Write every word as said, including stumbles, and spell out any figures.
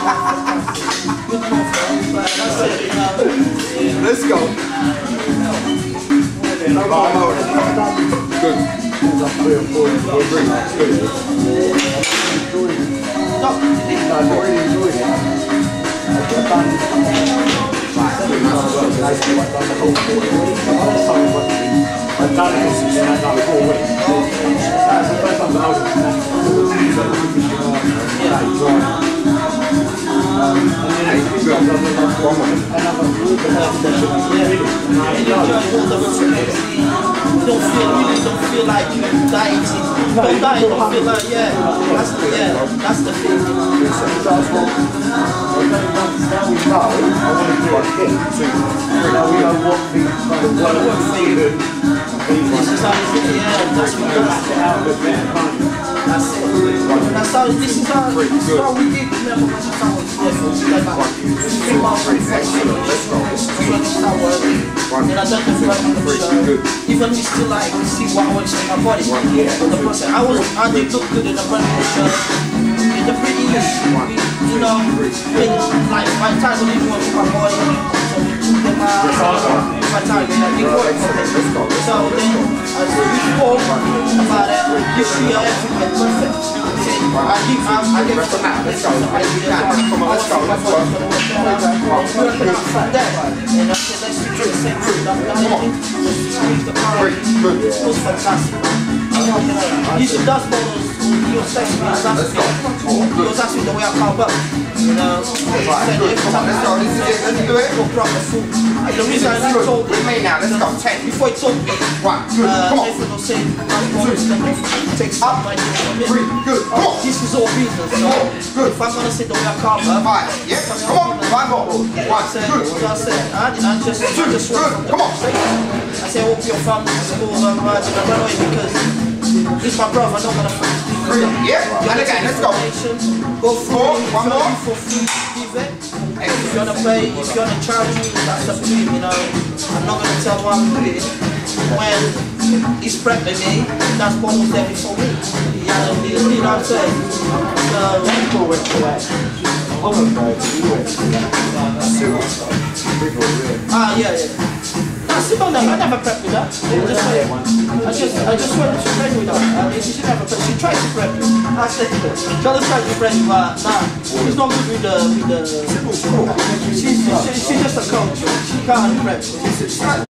Let's go. Good. I've done it since I've done it four weeks. That's the first time that I was You don't feel, you don't feel like you're dying. Don't die, you don't feel like, yeah, that's the, yeah, that's the thing. I want to do it again. Now we know what the work for you. This is how it's, yeah, that's what that's it. out of it. That's it. That's how, this is how, this is how we did. Remember when you found what's there for you, like that. Think about reflection. This is how we're and I don't feel like I'm the even we still like see what I want to in my body. The process. I was, I did look good in the front of the shirt. In the pretty, you know, like my time when you want to my body. So we took my, my time when I did work for it. So then, as we spoke about it, you see everything perfect. I give, I give it to now. Let's go. I give that. Come on, let's go. Let's go. Working out from there. And I said, let's do the same thing. I'm going to the car. It was fantastic. He does models. He was texting me. Let's go. He was asking the way I come up. You know, he said every time let's go. Let's do it. For proper food. The reason I told him. Me now. Let's go. Ten. Before he told me. One. Good. Come on. Nathan was saying, take some money from him. Three. Good. Come on. This is all business. So good. If I'm gonna say the way I come up. Five. Yeah. Come on. Five more. One. Good. So I said, I just, I just want. Come on. I said, I hope your family's school. I'm riding. I'm running away because. He's my brother, I'm not gonna free. Yeah, and again, let's go. Go for one more. For free, give it. And if you wanna pay, if you wanna charge me, that's up to him, you know. I'm not gonna tell what I'm doing. When he's prepping me, that's almost everything for me. Yeah, you know what I'm saying? So, ah, yeah, yeah. I still don't know. I never prepped with that. I just, I just went to prep with her. Uh, she never prepped. She tried to prep me. I said, Charlotte tried to prep me, but nah, she's not good with the, with the. She's, she's, she's just a coach. She can't prep.